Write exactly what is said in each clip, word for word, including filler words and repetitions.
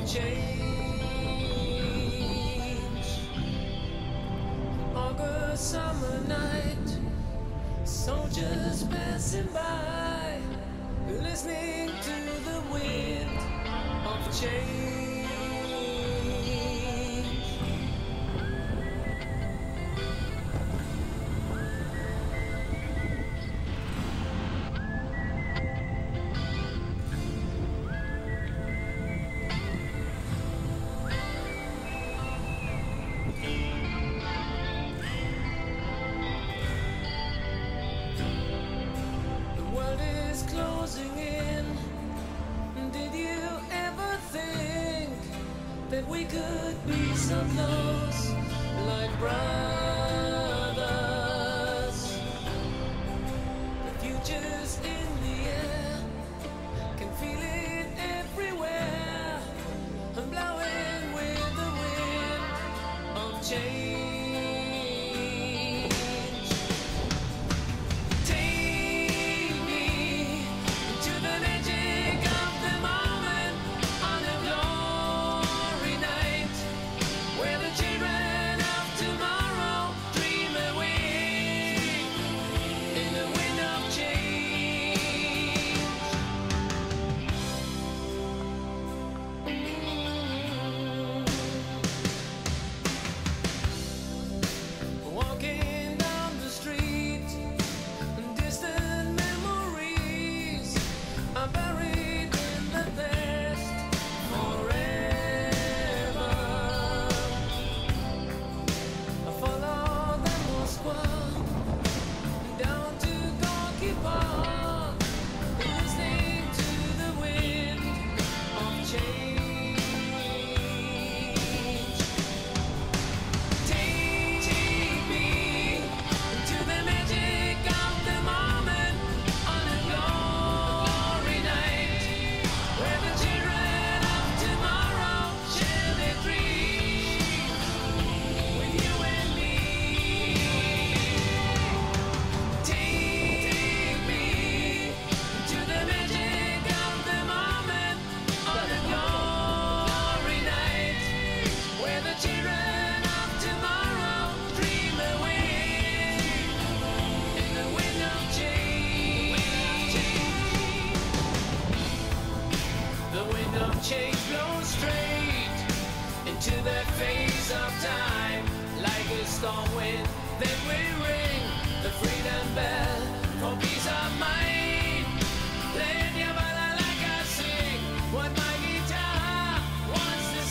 change. August summer night, soldiers passing by, listening to the wind of change. Closing in. Did you ever think that we could be so close, like brothers? The future's in the air, can feel it everywhere. I'm blowing with the wind of change. Change blows straight into that phase of time, like a storm wind. Then we ring the freedom bell for peace of mind. Playing your bala like I sing what my guitar wants to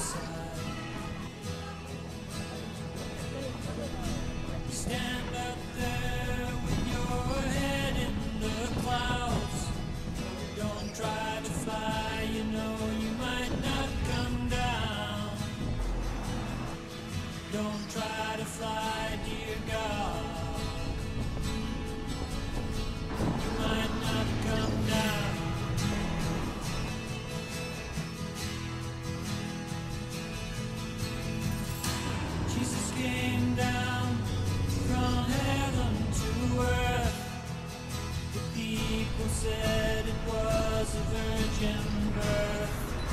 side. You stand up there with your head in the clouds. Don't try to fly, you know you might not come down. Don't try to fly, dear God. You might not come down. Jesus came down from heaven to earth. The people said it was a virgin birth.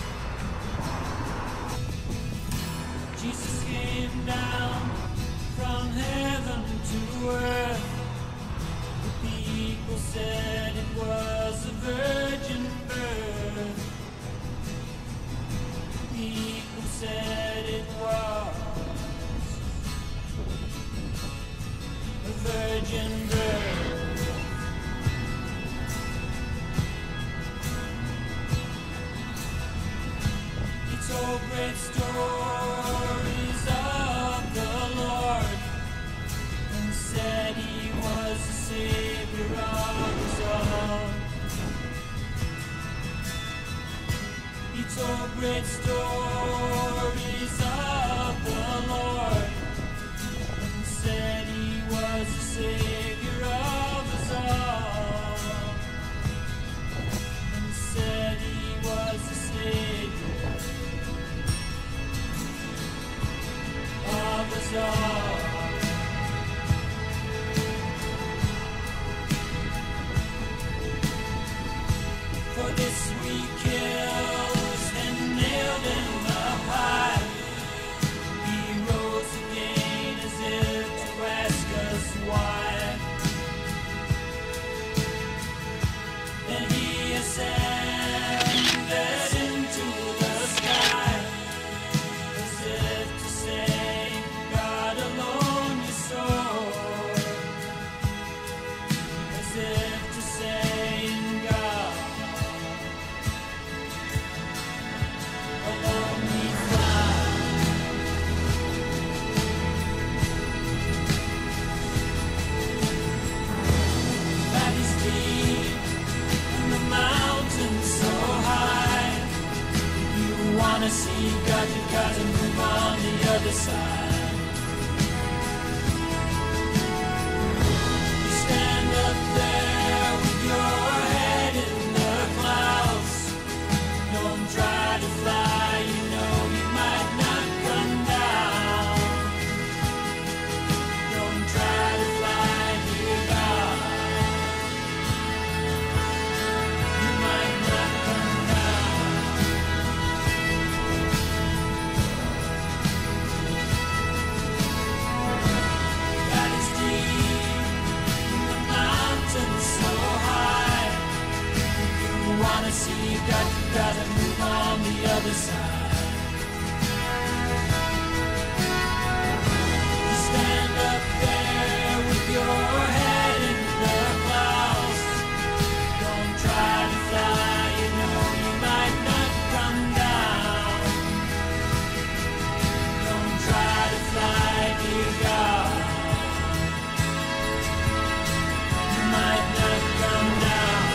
Jesus came down from heaven to earth. The people said it was a virgin birth. The people said it was a virgin birth. He told great stories of the Lord and said he was the Savior of us all. He told great stories of the Lord and said he was the Savior of us all. And said he was the Savior of us all. For this we killed and nailed him up high. He rose again as if to ask us why. Then he ascended into the sky, as if to say, God alone you saw. As if to say, in God alone we fly. Valleys deep and the mountains so high. If you wanna see God, you gotta move on the other side. You stand up there with your head in the clouds. Don't try to fly, you know you might not come down. Don't try to fly, dear God. You might not come down. God is deep and the mountains so high. If you wanna see God, you gotta move on the other side. You stand up there with your head in the clouds. Don't try to fly, you know you might not come down. Don't try to fly, dear God. You might not come down.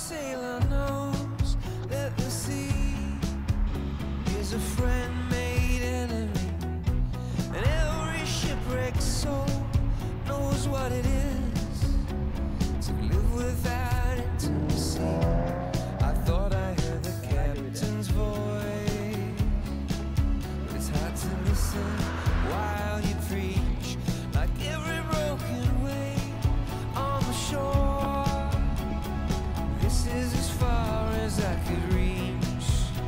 sailor knows that the sea is a friend made enemy, and every shipwrecked soul knows what it is to live without intimacy. I thought I heard the captain's voice, but it's hard to listen while you preach, like every broken wave on the shore. This is as far as I could reach.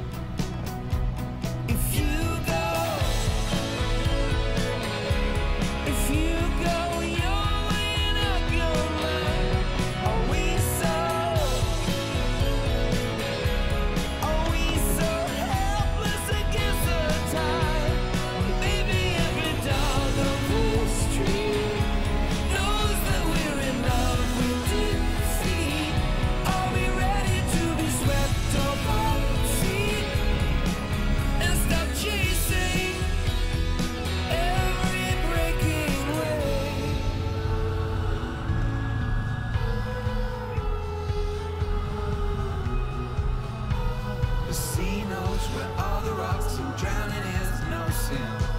If you go, if you go, you're weighing up your mind. Are we so, are we so helpless against the tide? Maybe every dog on the street knows that we're in love with defeat. Are we ready to be swept off our feet and stop chasing every breaking wave? The sea knows where all the rocks and drowning is no sin.